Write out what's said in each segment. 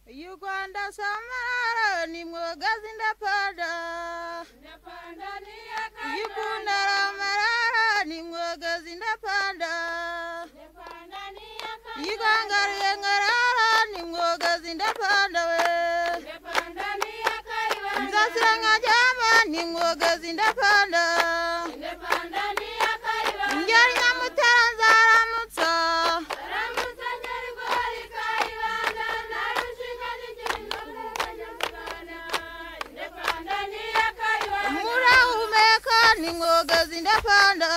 Uganda samara ni mwogazi Indepanda. Uganda marara ni mwogazi Indepanda. Uganda yengarara ni mwogazi Indepanda we. Nzasiranga jama ni mwogazi Indepanda. Njari nyamutanza ramutsa. Ni mwogazi Indepanda.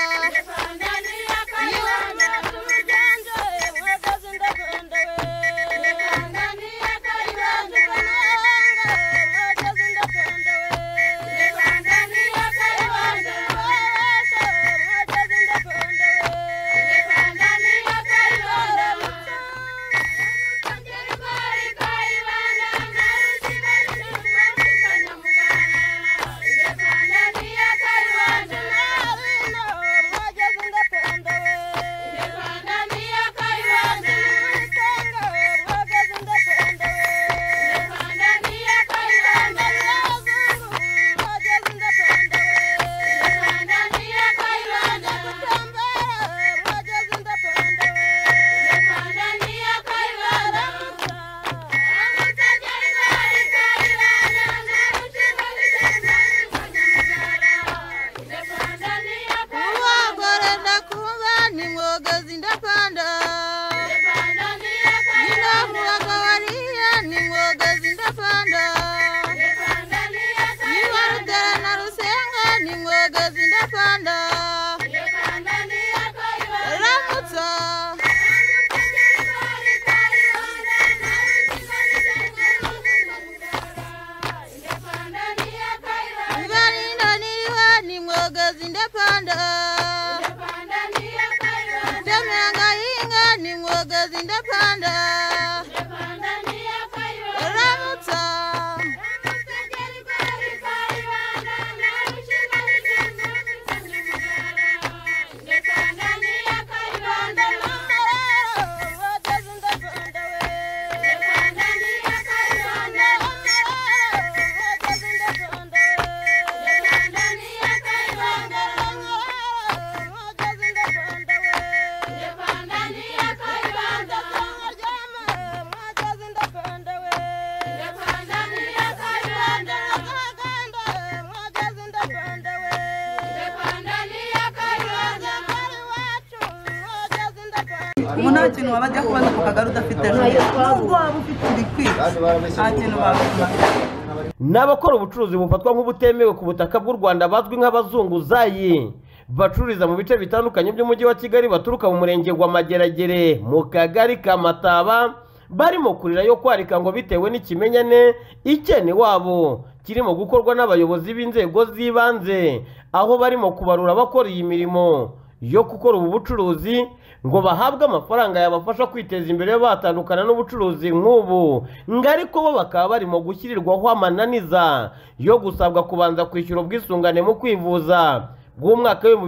Nta kintu wabajya kubaza ku kagari udafite ejo nubwo waba ufite ibikwiye nta kintu bakubaza. N'abakora ubucuruzi bufatwa nk'ubutemewe ku butaka bw'u Rwanda bazwi nk'abazunguzayi bacururiza mu bice bitandukanye by'umujyi wa Kigali baturuka mu murenge wa Mageragere mu kagari ka Mataba barimo kurira yo kwarika ngo bitewe n'ikimenyane ikene wabo kirimo gukorwa n'abayobozi b'inzego z'ibanze aho barimo kubarura bakora iyi mirimo yo gukora ubu bucuruzi ngo bahabwe amafaranga yabafasha kwiteza imbere batandukana n'ubucuruzi nk'ubu ngariko bo bakaba barimo gushyirirwaho amananiza yo gusabwa kubanza kwishyura ubwisungane mu kwivuza bw'umwaka wa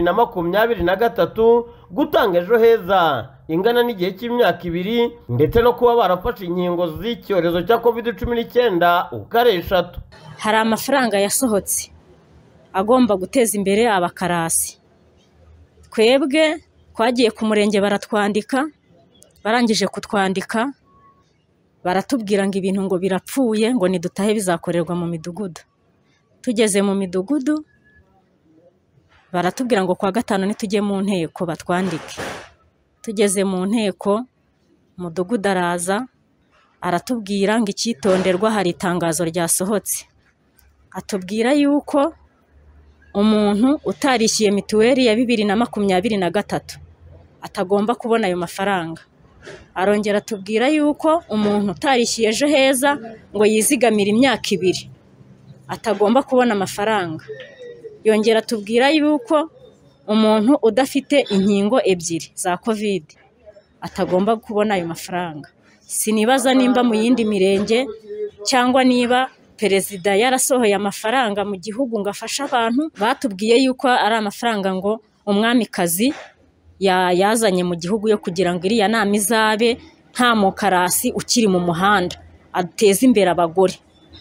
2023 gutanga ejo heza ingana n'igihe cy'imyaka 2 ndetse no kuba barafashe inkingo z'icyorezo cya COVID-19 ukareshatu. Hari amafaranga yasohotse agomba guteza imbere abakarasi. Twebwe twagiye ku murenge baratwandika, barangije kutwandika baratubwira ngo ibintu ngo birapfuye ngo nidutahe bizakorerwa mu midugudu. Tugeze mu midugudu baratubwira ngo kwa gatanu nitujye mu nteko batwandike. Tugeze mu nteko umudugudu araza aratubwira ngo icyitonderwa hari itangazo ryasohotse. Atubwira yuko umuntu utarishyuye mituweli ya 2023 atagomba kubona ayo mafaranga. Arongera atubwira yuko umuntu utarishyuye ejo heza ngo yizigamire imyaka 2 atagomba kubona amafaranga. Yongera atubwira yuko umuntu udafite inkingo 2 za COVID atagomba kubona ayo mafaranga. Sinibaza nimba mu yindi mirenge cyangwa niba perezida yarasohoye amafaranga mu gihugu ngo afasha abantu. Batubwiye yuko ari amafaranga ngo umwamikazi yazanye mu gihugu yo kugira ngo iriya nama izabe nta mukarasi ukiri mu muhanda ateza imbere abagore.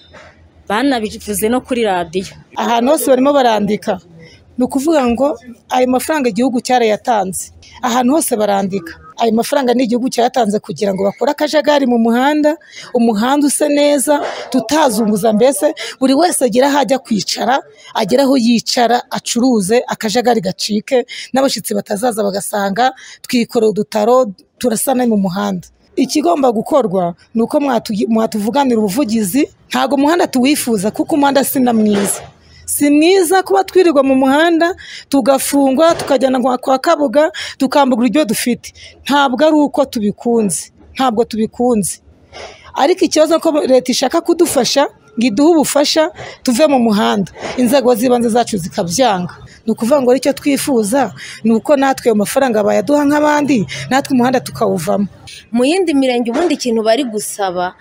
Banabivuze no kuri radiyo. Ahantu hose barimo barandika, ni ukuvuga ngo ayo mafaranga igihugu cyarayatanze. Ahantu hose barandika ayo mafaranga ni igihugu cyayatanze kugira ngo bakore akajagari mu muhanda, umuhanda use neza, tutazunguza, mbese buri wese agira aho ajya kwicara, agera aho yicara acuruze, akajagari gacike, n'abashyitsi batazaza bagasanga twikoreye udutaro turasana mu muhanda. Ikigomba gukorwa ni uko mwatuvuganira ubuvugizi. Ntago umuhanda tuwifuza kuko umuhanda si mwiza. Si mwiza kuba twirirwa mu muhanda tugafungwa tukajyana kwa Kabuga tukambugura ibyo dufite. Ntabwo ari uko tubikunze, ntabwo tubikunze. Ariko ikibazo ko leta ishaka kudufasha ngo iduhe ubufasha tuve mu muhanda, inzego z'ibanze zacu zikabyanga. Ni ukuvuga ngo icyo twifuza ni uko natwe ayo mafaranga bayaduha nk'abandi, natwe umuhanda tukawuvamo. Mu yindi mirenge ubundi ikintu bari gusaba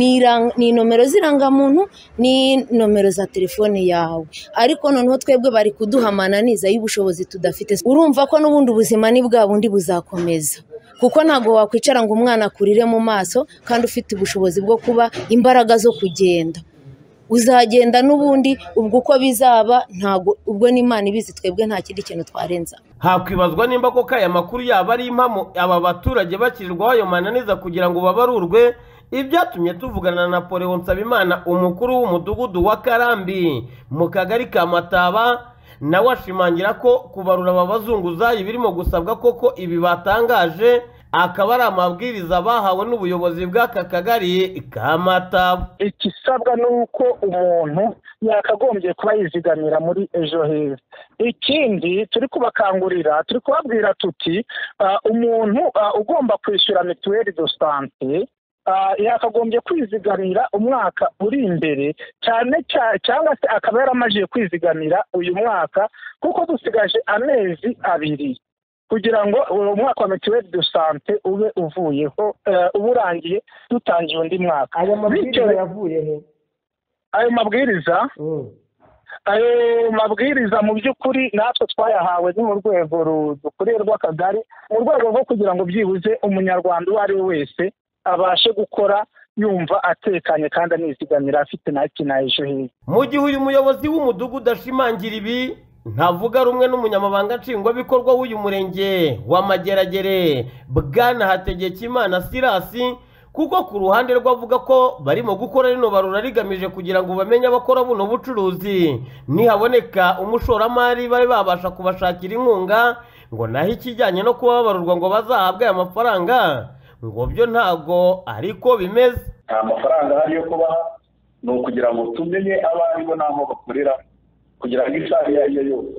ni nomero z'irangamuntu, ni nomero za telefone yawe, ariko noneho twebwe bari kuduha amananiza y'ubushobozi tudafite. Urumva ko n'ubundi ubuzima ni bwa bundi buzakomeza, kuko ntago wakwicara ngo umwana akurire mu maso kandi ufite ubushobozi bwo kuba imbaraga zo kugenda. Uzagenda n'ubundi ubwo uko bizaba, ntago ubwo n'Imana ibizi, twebwe nta kindi kintu twarenza. Hakwibazwa nimba koko aya makuru yaba ari impamo aba baturage bakirirwaho ayo mananiza kugira ngo babarurwe. Ibyatumye tuvugana na Napoleon Nsabimana, umukuru w'umudugudu wa Karambi mu kagari ka Mataba, nawe ashimangira ko kubarura aba bazunguzayi birimo gusabwa koko ibi batangaje akaba ari amabwiriza bahawe n'ubuyobozi bw'aka kagari ka Mataba. Ikisabwa nuko umuntu yakagombye kuba yizigamira muri ejo heza. Ikindi turi kubakangurira, turi kubabwira tuti umuntu ugomba kwishyura mituweli de sante yakagombye kwizigamira umwaka uri imbere cyangwa se akaba yaramaze kwizigamira uyu mwaka, kuko dusigaje amezi 2 kugira ngo umwaka wa mituweli de sante ube uvuyeho, uburangiye dutangiye undi mwaka. Ayo mabwiriza yavuye he? Ayo mabwiriza mu by'ukuri natwe twayahawe ni mu rwego dukuriye rw'akagari, mu rwego rwo kugira ngo byibuze umunyarwanda uwo ari we wese abashe gukora yumva atekanye kandi anizigamira afite ejo heza. Mu gihe uyu muyobozi w'umudugudu ashimangira ibi, ntavuga rumwe n'umunyamabanga nshingwabikorwa w'uyu murenge wa Mageragere Bwana Hategekimana Sirasi, kuko ku ruhande rw'avuga ko barimo gukora rino barura rigamije kugira ngo bamenye abakora buno bucuruzi, nihaboneka umushoramari babe babasha kubashakira inkunga, ngo naho ikijyanye no kuba babarurwa ngo bazahabwe aya mafaranga ngo byo ntago ariko bimeze. Amafaranga hari yo kubaha ni ukugira ngo tumenye abaribo n'aho bakorera, kugira ngo isaha iyo ari yo yose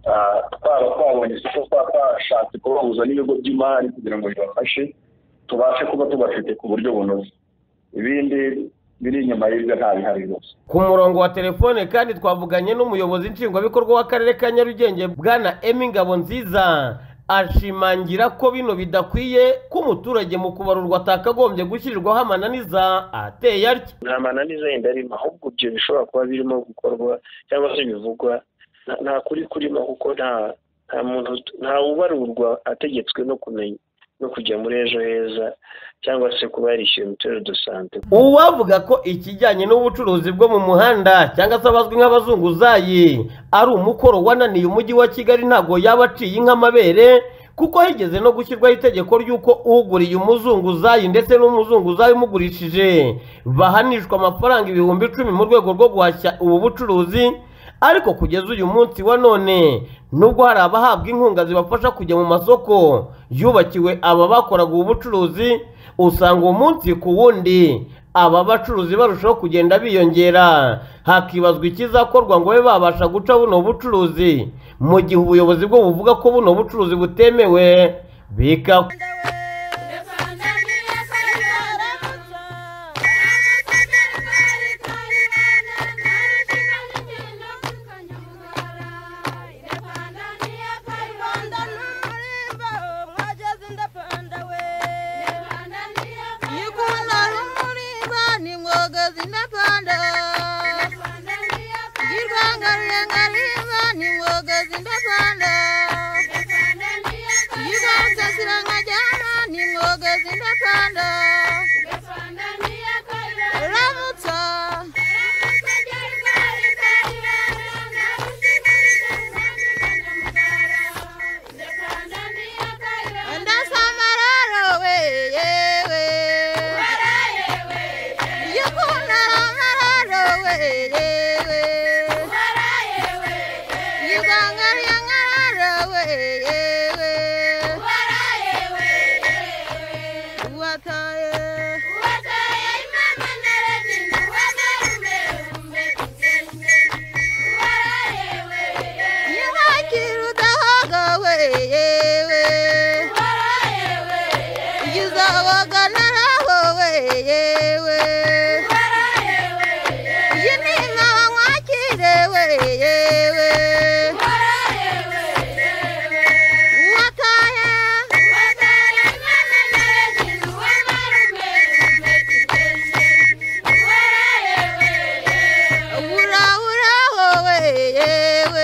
twaba twabonye isoko twashatse kubahuza n'ibigo by'imari kugira ngo bibafashe tubashe kuba tubafite ku buryo bunoze. Ibindi biri inyuma y'ibyo nta bihari rwose. Ku murongo wa telefone kandi twavuganye n'umuyobozi nshingwabikorwa w'akarere ka Nyarugenge Bwana Ngabo Nziza, ashimangira ko bino bidakwiye ko umuturage mu kubarurwa atakagombye gushyirirwaho amananiza ateye atya. Nta mananiza yenda arimo, ahubwo ibyo bishobora kuba birimo gukorwa cyangwa se bivugwa nta kuri kurimo, kuko nta muntu nta ubarurwa ategetswe no kumenya no kujya muri ejo heza cyangwa se kuba yarishyuye mituweli de sante. Uwavuga ko ikijyanye n'ubucuruzi bwo mu muhanda cyangwa se abazwi nk'abazunguzayi ari umukoro wananiye umujyi wa Kigali ntago yaba aciye inka amabere, kuko higeze no gushyirwaho itegeko ry'uko uguriye umuzunguzayi ndetse n'umuzunguzayi umugurishije bahanishwa amafaranga 10,000 mu rwego rwo guhashya ubu bucuruzi. Ariko kugeza uyu munsi wa none, nubwo hari abahabwa inkunga zibafasha kujya mu masoko yubakiwe aba bakoraga ubu bucuruzi, usanga umunsi ku wundi aba bacuruzi barushaho kugenda biyongera. Hakibazwa ikizakorwa ngo babe babasha guca buno bucuruzi, mu gihe ubuyobozi bwo buvuga ko buno bucuruzi butemewe bikaba. Indepanda. You guys are sitting again. Rwanda ramutsa ndasamararo we yewe yukunda amararo we yewe yugangari amararo we yewe wataye yubakira udahaga we yewe yizabaganaraho we yewe yinima wamwakire we yewe wataye uraho we yewe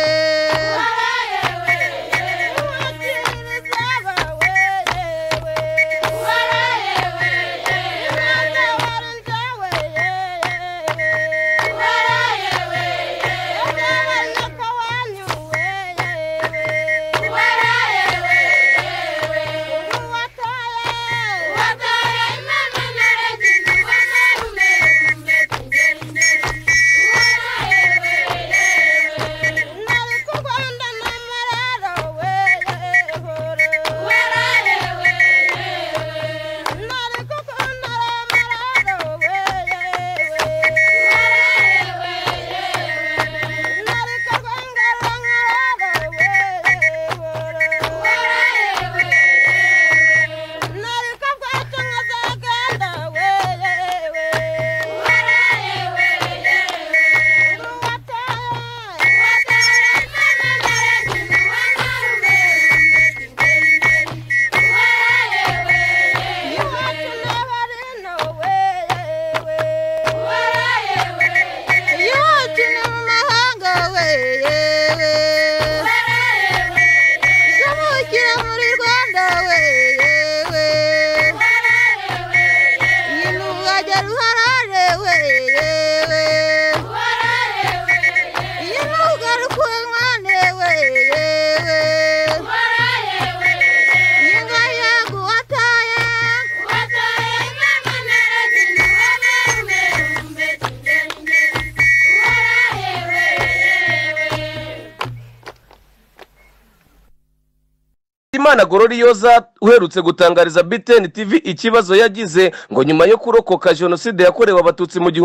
Imana Gororiyoza uherutse gutangariza BTN TV ikibazo yagize ngo nyuma yo kurokoka jenoside yakorewe abatutsi mu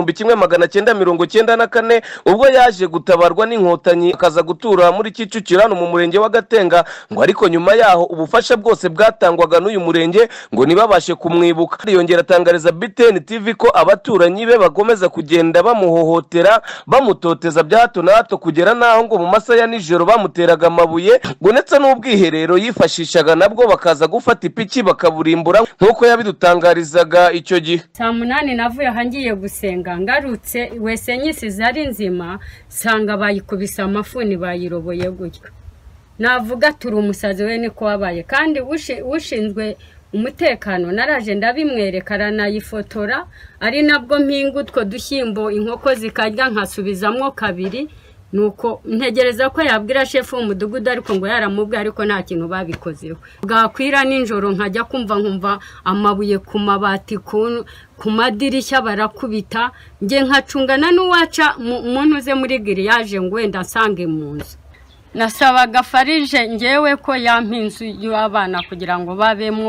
1994 ubwo yaje gutabarwa n'inkotanyi akaza gutura muri Kicukiro mu murenge wa Gatenga ngo ariko nyuma yaho ubufasha bwose bwatangwaga n'uyu murenge ngo nibabashe kumwibuka. Yongera atangariza BTN TV ko abaturanyi be bagomeza kugenda bamuhohotera bamutoteza bya hato na hato kugera naho ngo mu masaha ya nijoro bamuteraga amabuye ngo ndetse n'ubwiherero yifashishaga nabwo bakaza gufata ipiki bakaburimbura nkuko yabidutangarizaga icyo gihe. Saa 8 navuye hangiye gusenga ngarutse wese nyisize ari nzima sanga bayikubisa amafuni bayiroboye gutyo. Navuga turi umusazi we niko wabaye kandi ushinzwe umutekano naraje ndabimwereka aranayifotora ari nabwo mpinga utwo dushyimbo inkoko zikarya nkasubizamwo kabiri nuko ntegereza ko yabwira shefu w'umudugudu ariko ngo yaramubwiye ariko nta kintu babikozeho. Bwakwira ninjoro nkajya nkumva amabuye ku mabati ku madirishya barakubita nge nkacungana n'uwaca umuntu uze muri giriyaje ngo wenda nsange mu nzu. Nasabaga Farije ngewe ko yampinzu y'abana kugira ngo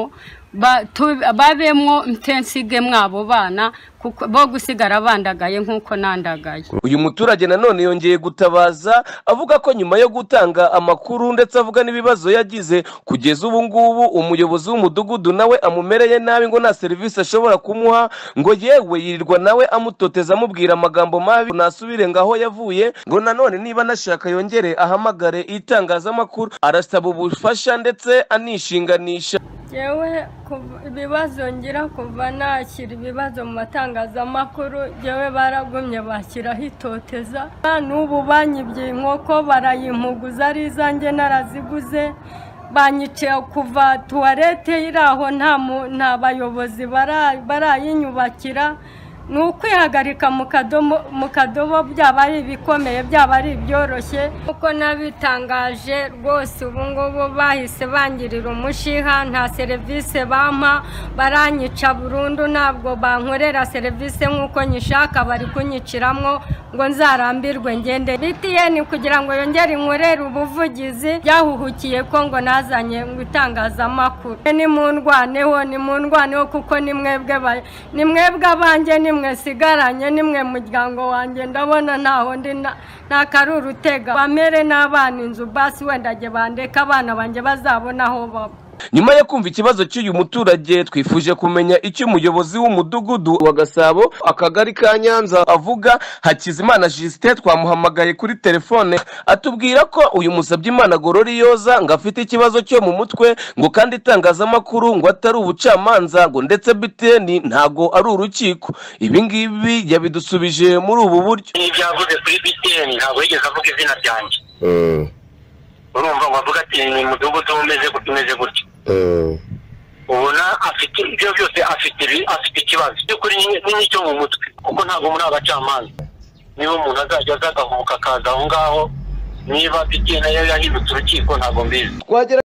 babemwo ntensige mwabo bana kuko bo gusigara bandagaye nkuko nandagaye. Uyu muturage nanone yongeye gutabaza avuga ko nyuma yo gutanga amakuru ndetse avuga n'ibibazo yagize kugeza ubu ngubu umuyobozi w'umudugudu nawe amumereye nabi ngo nta service ashobora kumuha ngo yewe yirirwa nawe amutoteza amubwira amagambo mabi nasubire ngaho yavuye ngo nanone niba nashaka yongere ahamagare itangazamakuru arasaba ubufasha ndetse anishinganisha. Yewe ibibazo ngira kuva nakira ibibazo mu matangazamakuru yewe baragumye bashyiraho itoteza n'ubu banyibye inkoko barayimpuguza ari izanjye naraziguze banyiciye kuva tuwarete iri aho nta bayobozi barayinyubakira ni ukwihagarika mu kadobo byaba ari ibikomeye byaba ari ibyoroshye kuko nabitangaje rwose ubu ngubu bahise bangirira umushiha nta serivisi bampa baranyica burundu ntabwo bankorera serivisi nk'uko nyishaka bari kunyiciramo ngo nzarambirwe ngende BTN kugira ngo yongere inkorere ubuvugizi byahuhukiye ko ngo nazanye ngo itangazamakuru ni mundwaneho kuko ni mwebwe abanjye nimwe sigaranye nimwe muryango wanjye ndabona ntaho ndi nta karuru utega bamere n'abana inzu basi wenda jye bandeka abana banjye bazabona aho baba. Nyuma yo kumva ikibazo cy'uyu muturage twifuje kumenya icyo umuyobozi w'umudugudu wa Gasabo akagari ka Nyanza avuga. Hakizimana Justin twamuhamagaye kuri telefone atubwira ko uyu Musabyimana Gororiyoza ngo afite ikibazo cyo mu mutwe ngo kandi itangazamakuru ngo atari ubucamanza ngo ndetse BTN ntago ari urukiko. Ibi ngibi yabidusubije muri ubu buryo. Ibyavuze kuri BTN ntago yigeze avuga izina ryanjye. Urumva ngo avuga ati ni mudugudu umeze gutyo. Ubona afite ibyo byose afite ikibazo cy'ukuri n'icyo mu mutwe kuko ntabwo muri abacamanza. Niba umuntu azajya agahubuka akaza aho ngaho niba BTN yahindutse urukiko ntabwo mbizi.